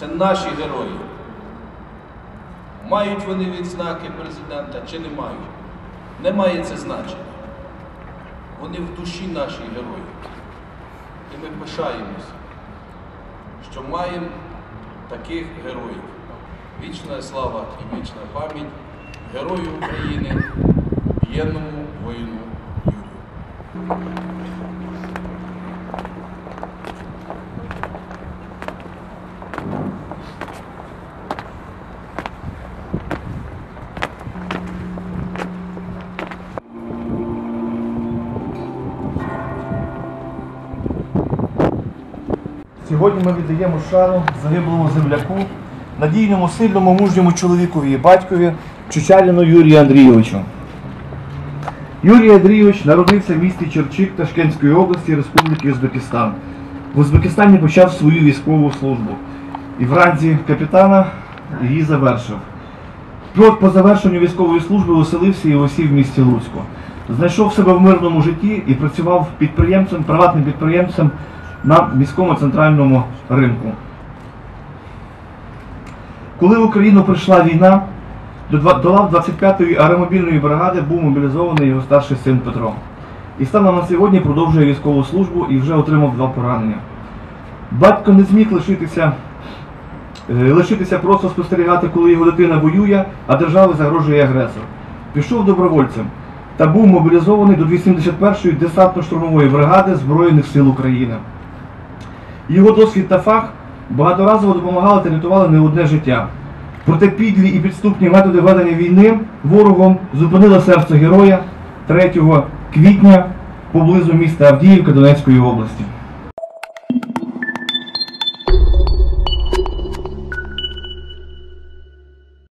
Це наші герої. Мають вони відзнаки президента чи не мають? Не має це значення. Вони в душі наші герої. І ми пишаємося, що маємо таких героїв. Вічна слава і вічна пам'ять герою України, убієнному воїну Юрію. Сьогодні ми віддаємо шану загиблому земляку, надійному, сильному, мужньому чоловікові і батькові Чучаліну Юрію Андрійовичу. Юрій Андрійович народився в місті Черчик Ташкентської області Республіки Узбекистан. В Узбекистані почав свою військову службу і в ранзі капітана її завершив. По завершенню військової служби оселився і осів в місті Луцьку. Знайшов себе в мирному житті і працював приватним підприємцем на міському центральному ринку. Коли в Україну прийшла війна, до лав 25-ї аеромобільної бригади був мобілізований його старший син Петро. І станом на сьогодні продовжує військову службу і вже отримав 2 поранення. Батько не зміг лишитися просто спостерігати, коли його дитина воює, а державі загрожує агресор. Пішов добровольцем та був мобілізований до 271-ї десантно-штурмової бригади Збройних сил України. Його досвід та фах багаторазово допомагали та рятували не одне життя. Проте підлі і підступні методи ведення війни ворогом зупинили серце героя 3 квітня поблизу міста Авдіївка Донецької області.